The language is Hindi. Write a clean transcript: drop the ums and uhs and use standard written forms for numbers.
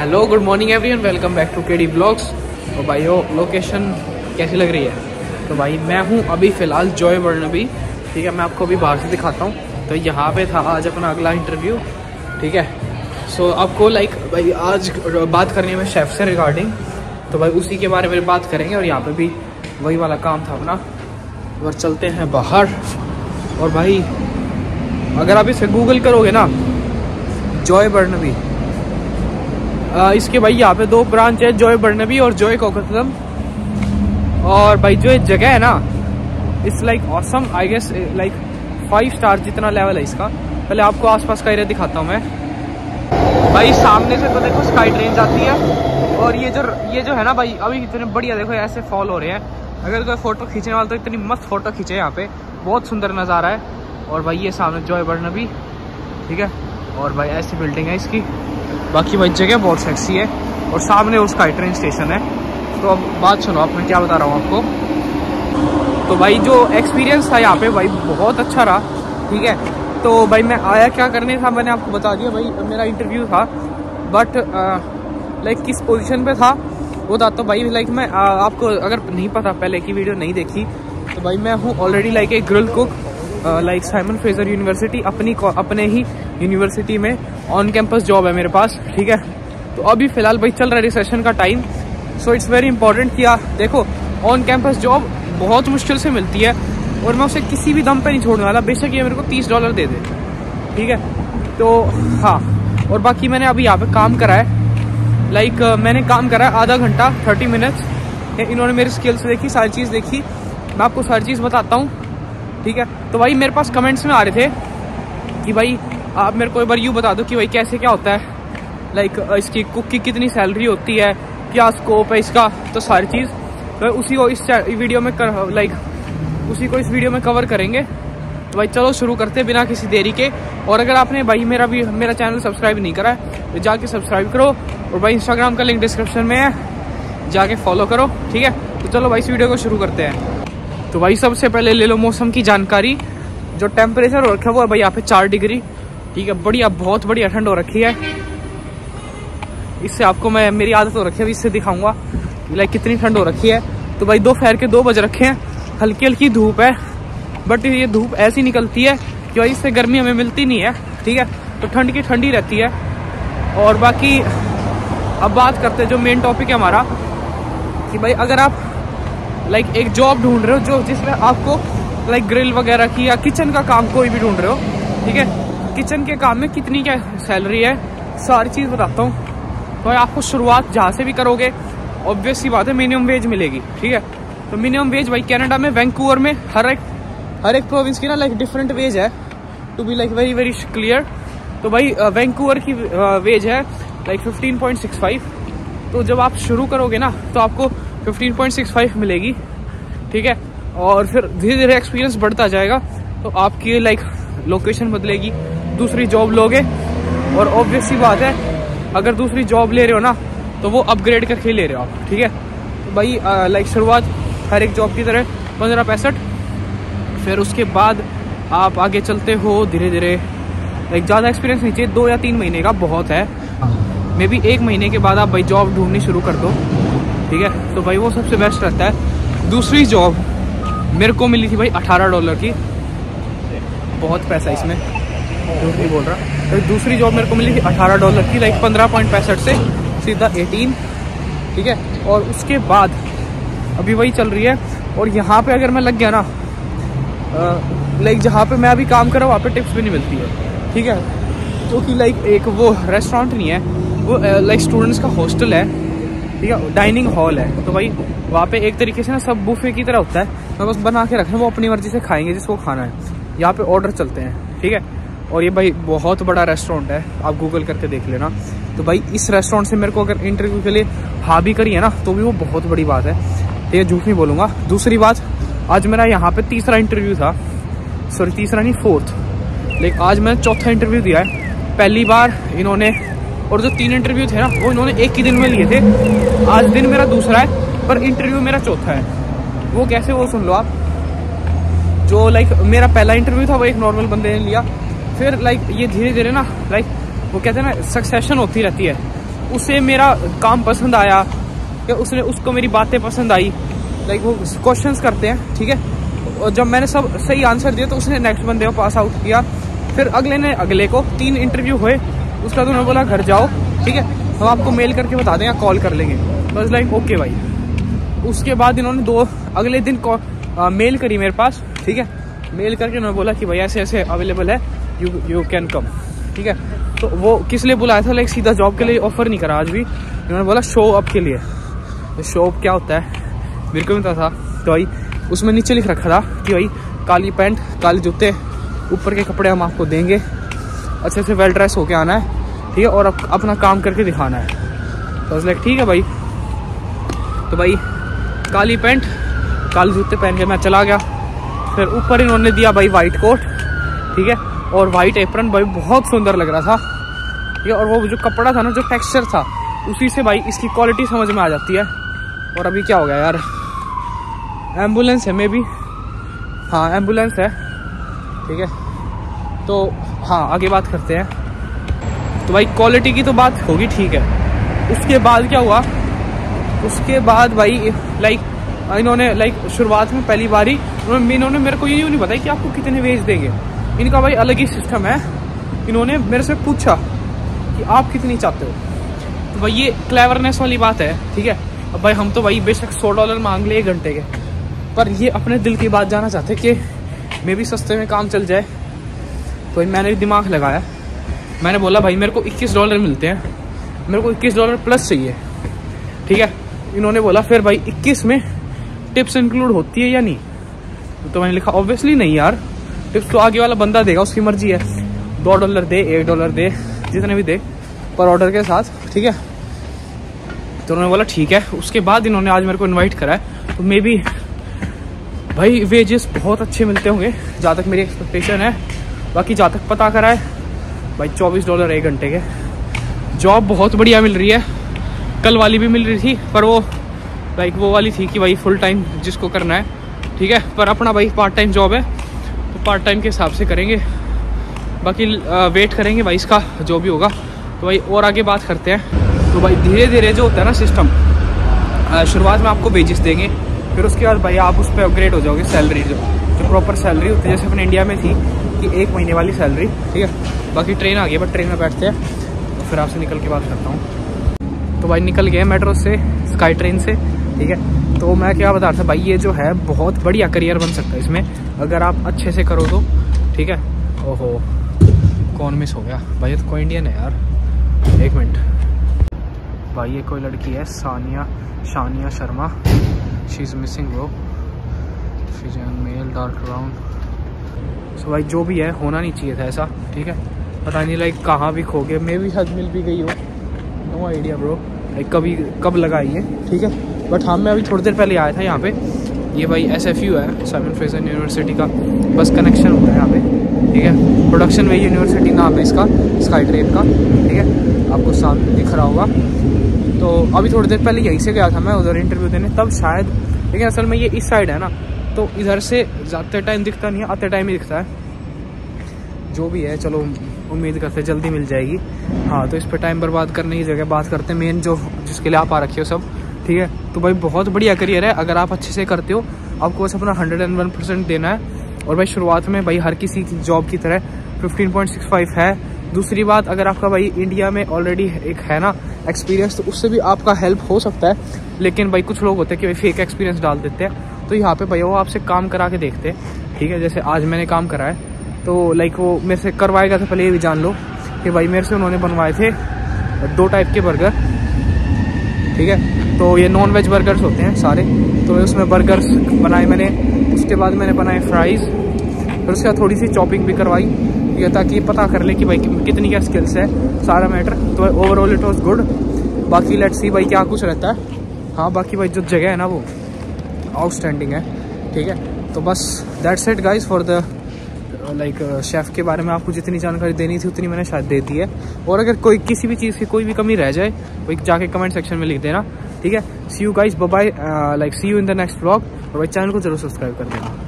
Hello good morning everyone, welcome back to KD blogs. तो भाई लोकेशन कैसी लग रही है? तो भाई मैं हूँ अभी फ़िलहाल जॉय बर्नबी। ठीक है, मैं आपको अभी बाहर से दिखाता हूँ। तो यहाँ पे था आज अपना अगला इंटरव्यू। ठीक है, सो आपको भाई आज बात करनी है मैं शेफ़ से रिगार्डिंग। तो भाई उसी के बारे में बात करेंगे और यहाँ पे भी वही वाला काम था अपना। और चलते हैं बाहर। और भाई अगर आप इसे गूगल करोगे ना, जॉय बर्नबी, इसके भाई यहाँ पे 2 ब्रांच है, जॉय बर्नबी और जॉय कोकतलम। और भाई जो जगह है ना, it's like awesome, I guess like 5 star जितना लेवल है इसका। पहले आपको आसपास का एरिया दिखाता हूँ मैं। भाई सामने से तो देखो स्काई ट्रेन जाती है। और ये जो है ना भाई, अभी इतने बढ़िया देखो ऐसे फॉल हो रहे हैं। अगर कोई फोटो खींचने वाला तो इतनी मस्त फोटो खींचे यहाँ पे, बहुत सुंदर नज़ारा है। और भाई ये सामने जॉय बर्नबी, ठीक है। और भाई ऐसी बिल्डिंग है इसकी। बाकी भाई जगह बहुत सेक्सी है। और सामने वो स्काई ट्रेन स्टेशन है। तो अब बात सुनो, अब मैं क्या बता रहा हूँ आपको। तो भाई जो एक्सपीरियंस था यहाँ पे भाई बहुत अच्छा रहा। ठीक है, तो भाई मैं आया क्या करने था मैंने आपको बता दिया। भाई मेरा इंटरव्यू था, बट लाइक किस पोजीशन पे था वो था। तो भाई लाइक मैं आपको अगर नहीं पता, पहले की वीडियो नहीं देखी, तो भाई मैं हूँ ऑलरेडी लाइक एक grill cook like Simon Fraser University, अपने ही यूनिवर्सिटी में ऑन कैंपस जॉब है मेरे पास। ठीक है, तो अभी फ़िलहाल भाई चल रहा है रिसेशन का time. So it's very important कि देखो ऑन कैंपस जॉब बहुत मुश्किल से मिलती है और मैं उसे किसी भी दम पे नहीं छोड़ने वाला, बेशक ये मेरे को $30 दे दे। ठीक है, तो हाँ। और बाकी मैंने अभी यहाँ पे काम करा है, लाइक मैंने काम करा है आधा घंटा 30 मिनट्स। इन्होंने मेरी स्किल्स देखी, सारी चीज़ देखी, मैं आपको सारी चीज़ बताता हूँ। ठीक है, तो भाई मेरे पास कमेंट्स में आ रहे थे कि भाई आप मेरे को एक बार यूँ बता दो कि भाई कैसे क्या होता है, लाइक इसकी कुक की कितनी सैलरी होती है, क्या स्कोप है इसका। तो सारी चीज़ तो उसी को इस वीडियो में इस वीडियो में कवर करेंगे। तो भाई चलो शुरू करते हैं बिना किसी देरी के। और अगर आपने भाई मेरा चैनल सब्सक्राइब नहीं करा है तो जाके सब्सक्राइब करो। और भाई इंस्टाग्राम का लिंक डिस्क्रिप्शन में है, जाके फॉलो करो। ठीक है, तो चलो भाई इस वीडियो को शुरू करते हैं। तो भाई सबसे पहले ले लो मौसम की जानकारी। जो टेम्परेचर हो रखा है वो है भाई यहाँ पे 4 डिग्री। ठीक है, बढ़िया, बहुत बढ़िया ठंड हो रखी है। इससे आपको मेरी आदत हो रखी है, इससे दिखाऊंगा लाइक कितनी ठंड हो रखी है। तो भाई दोपहर के 2 बज रखे हैं, हल्की हल्की धूप है, बट ये धूप ऐसी निकलती है कि भाई इससे गर्मी हमें मिलती नहीं है। ठीक है, तो ठंड की ठंडी रहती है। और बाकी अब बात करते हैं जो मेन टॉपिक है हमारा, कि भाई अगर आप लाइक एक जॉब ढूंढ रहे हो जिसमें आपको लाइक ग्रिल वगैरह की या किचन का काम कोई भी ढूंढ रहे हो, ठीक है, किचन के काम में कितनी क्या सैलरी है सारी चीज़ बताता हूँ। तो आपको शुरुआत जहाँ से भी करोगे ऑब्वियस सी बात है मिनिमम वेज मिलेगी। ठीक है, तो मिनिमम वेज भाई कनाडा में वैंकूवर में हर एक प्रोविंस की ना लाइक डिफरेंट वेज है, to be like very very clear. तो भाई वैंकूवर की वेज है लाइक 15.65। तो जब आप शुरू करोगे ना तो आपको 15.65 मिलेगी। ठीक है, और फिर धीरे धीरे एक्सपीरियंस बढ़ता जाएगा तो आपकी लाइक लोकेशन बदलेगी, दूसरी जॉब लोगे। और ऑब्वियस सी बात है अगर दूसरी जॉब ले रहे हो ना तो वो अपग्रेड करके ले रहे हो आप। ठीक है, तो भाई लाइक शुरुआत हर एक जॉब की तरह 15.65। फिर उसके बाद आप आगे चलते हो धीरे धीरे, लाइक ज़्यादा एक्सपीरियंस नहीं चाहिए, 2 या 3 महीने का बहुत है। मे बी 1 महीने के बाद आप भाई जॉब ढूंढनी शुरू कर दो। ठीक है, तो भाई वो सबसे बेस्ट रहता है। दूसरी जॉब मेरे को मिली थी भाई $18 की, बहुत पैसा इसमें, झूठ नहीं बोल रहा। तो दूसरी जॉब मेरे को मिली थी $18 की, लाइक 15.65 से सीधा 18। ठीक है, और उसके बाद अभी वही चल रही है। और यहाँ पे अगर मैं लग गया ना, लाइक जहाँ पे मैं अभी काम कर रहा हूँ वहाँ पे टिप्स भी नहीं मिलती है। ठीक है, क्योंकि लाइक एक वो रेस्टोरेंट नहीं है, वो लाइक स्टूडेंट्स का हॉस्टल है। ठीक है, डाइनिंग हॉल है। तो भाई वहाँ पे एक तरीके से ना सब बुफे की तरह होता है, मैं बस बना के रखना, वो अपनी मर्जी से खाएंगे जिसको खाना है। यहाँ पे ऑर्डर चलते हैं। ठीक है, और ये भाई बहुत बड़ा रेस्टोरेंट है, आप गूगल करके देख लेना। तो भाई इस रेस्टोरेंट से मेरे को अगर इंटरव्यू के लिए हाँ भी करी है ना तो भी वो बहुत बड़ी बात है, ठीक है, झूठ नहीं बोलूँगा। दूसरी बात, आज मेरा यहाँ पे तीसरा इंटरव्यू था, सॉरी तीसरा नहीं 4th, लेकिन आज मैंने 4था इंटरव्यू दिया है। पहली बार इन्होंने, और जो 3 इंटरव्यू थे ना वो इन्होंने एक ही दिन में लिए थे। आज दिन मेरा दूसरा है पर इंटरव्यू मेरा 4था है। वो कैसे, वो सुन लो आप। जो लाइक मेरा पहला इंटरव्यू था वो एक नॉर्मल बंदे ने लिया, फिर लाइक ये धीरे धीरे ना लाइक वो कहते हैं ना सक्सेशन होती रहती है। उसे मेरा काम पसंद आया या उसको मेरी बातें पसंद आई, लाइक वो क्वेश्चंस करते हैं, ठीक है। और जब मैंने सब सही आंसर दिया तो उसने नेक्स्ट बंदे को पास आउट किया। फिर अगले को 3 इंटरव्यू हुए, उसका तो उन्होंने बोला घर जाओ, ठीक है, हम आपको मेल करके बता दें या कॉल कर लेंगे। बस लाइक ओके भाई। उसके बाद इन्होंने अगले दिन मेल करी मेरे पास, ठीक है। मेल करके उन्होंने बोला कि भाई ऐसे ऐसे अवेलेबल है, यू कैन कम, ठीक है। तो वो किस लिए बुलाया था, लाइक सीधा जॉब के लिए ऑफर नहीं करा आज भी। इन्होंने बोला शो अप के लिए। शो अप क्या होता है मेरे को भी पता था। तो भाई उसमें नीचे लिख रखा था कि भाई काली पैंट, काले जूते, ऊपर के कपड़े हम आपको देंगे, अच्छे से वेल ड्रेस होके आना है, ठीक है, और अपना काम करके दिखाना है। तो लाइक ठीक है भाई। तो भाई काली पैंट, काले जूते पहन के मैं चला गया। फिर ऊपर इन्होंने दिया भाई वाइट कोट, ठीक है, और वाइट एप्रन, भाई बहुत सुंदर लग रहा था, ठीक है। और वो जो कपड़ा था ना, जो टेक्सचर था, उसी से भाई इसकी क्वालिटी समझ में आ जाती है। और अभी क्या हो गया यार, एम्बुलेंस है मे बी, हाँ एम्बुलेंस है, ठीक है। तो हाँ आगे बात करते हैं। तो भाई क्वालिटी की तो बात होगी, ठीक है। उसके बाद क्या हुआ, उसके बाद भाई लाइक इन्होंने शुरुआत में पहली बारी इन्होंने मेरे को ये नहीं बताया कि आपको कितने वेज देंगे। इनका भाई अलग ही सिस्टम है। इन्होंने मेरे से पूछा कि आप कितनी चाहते हो। तो भाई ये क्लेवरनेस वाली बात है, ठीक है। अब भाई हम तो भाई बेशक $100 मांग ले 1 घंटे के, पर ये अपने दिल की बात जाना चाहते कि मैं भी सस्ते में काम चल जाए। तो भाई मैंने दिमाग लगाया, मैंने बोला भाई मेरे को $21 मिलते हैं, मेरे को $21 प्लस चाहिए, ठीक है। इन्होंने बोला फिर भाई 21 में टिप्स इंक्लूड होती है या नहीं। तो मैंने लिखा ऑब्वियसली नहीं यार, टिप्स तो आगे वाला बंदा देगा, उसकी मर्जी है, $2 दे, $1 दे, जितने भी दे पर ऑर्डर के साथ, ठीक है। तो उन्होंने बोला ठीक है। उसके बाद इन्होंने आज मेरे को इनवाइट करा है। तो मे बी भाई वेजेस बहुत अच्छे मिलते होंगे जहाँ तक मेरी एक्सपेक्टेशन है। बाकी जहाँ तक पता करा है भाई $24 1 घंटे के। जॉब बहुत बढ़िया मिल रही है, कल वाली भी मिल रही थी, पर वो लाइक वो वाली थी कि भाई फुल टाइम जिसको करना है, ठीक है। पर अपना भाई पार्ट टाइम जॉब है, तो पार्ट टाइम के हिसाब से करेंगे। बाकी वेट करेंगे भाई इसका जो भी होगा। तो भाई और आगे बात करते हैं। तो भाई धीरे धीरे जो होता है ना सिस्टम, शुरुआत में आपको वेजेस देंगे, फिर उसके बाद भाई आप उस पर अपग्रेड हो जाओगे। सैलरी जो प्रॉपर सैलरी होती है, जैसे अपने इंडिया में थी कि 1 महीने वाली सैलरी, ठीक है। बाकी ट्रेन आ गई, बट ट्रेन में बैठते हैं, तो फिर आपसे निकल के बात करता हूँ। तो भाई निकल गए मेट्रो से, स्काई ट्रेन से, ठीक है। तो मैं क्या बता रहा था भाई, ये जो है बहुत बढ़िया करियर बन सकता है इसमें, अगर आप अच्छे से करो तो, ठीक है। ओहो कौन मिस हो गया भाई, ये तो कोई इंडियन है यार, 1 मिनट भाई। ये कोई लड़की है, Shania Sharma, she is missing bro, she is male, dark brown. So भाई जो भी है होना नहीं चाहिए था ऐसा, ठीक है। पता नहीं लाइक कहाँ भी खो गए, मैं भी शायद मिल भी गई हो, नो आइडिया ब्रो, लाइक कब लगाई है, ठीक है। बट हाँ मैं अभी थोड़ी देर पहले आया था यहाँ पे। ये भाई SFU है, साइमन फ्रेजर यूनिवर्सिटी का बस कनेक्शन होता है यहाँ पे, ठीक है। प्रोडक्शन वे यूनिवर्सिटी नाम है इसका, स्काई ट्रेन का, ठीक है, आपको सामने दिख रहा होगा। तो अभी थोड़ी देर पहले यहीं से गया था मैं उधर इंटरव्यू देने, तब शायद, लेकिन असल में ये इस साइड है ना, तो इधर से जाते टाइम दिखता नहीं है, आते टाइम ही दिखता है। जो भी है चलो उम्मीद करते हैं जल्दी मिल जाएगी। हाँ तो इस पर टाइम बर्बाद करने की जगह बात करते हैं मेन जो जिसके लिए आप आ रखे हो सब, ठीक है। तो भाई बहुत बढ़िया करियर है, अगर आप अच्छे से करते हो, आपको बस अपना 101% देना है। और भाई शुरुआत में भाई हर किसी की जॉब की तरह 15.65 है। दूसरी बात, अगर आपका भाई इंडिया में ऑलरेडी एक है ना एक्सपीरियंस, तो उससे भी आपका हेल्प हो सकता है। लेकिन भाई कुछ लोग होते हैं कि भाई फेक एक्सपीरियंस डाल देते हैं, तो यहाँ पे भाई वो आपसे काम करा के देखते हैं, ठीक है। जैसे आज मैंने काम करा है, तो लाइक वो मेरे से करवाएगा, तो पहले ये भी जान लो कि भाई मेरे से उन्होंने बनवाए थे 2 टाइप के बर्गर, ठीक है। तो ये नॉन वेज बर्गर्स होते हैं सारे, तो उसमें बर्गर्स बनाए मैंने, उसके बाद मैंने बनाए फ्राइज़, फिर उसके बाद थोड़ी सी चॉपिंग भी करवाई, ठीक है, ताकि पता कर ले कि भाई कितनी क्या स्किल्स है, सारा मैटर। तो ओवरऑल इट वाज गुड। बाकी लेट्स सी भाई क्या कुछ रहता है। हाँ बाकी भाई जो जगह है ना वो आउटस्टैंडिंग है, ठीक है। तो बस that's it guys for the like chef के बारे में आपको जितनी जानकारी देनी थी उतनी मैंने शायद दे दी है। और अगर कोई किसी भी चीज़ की कोई भी कमी रह जाए तो जाके कमेंट सेक्शन में लिख देना, ठीक है। See you guys, bye bye, like see you in the next vlog. और भाई चैनल को जरूर सब्सक्राइब कर देना।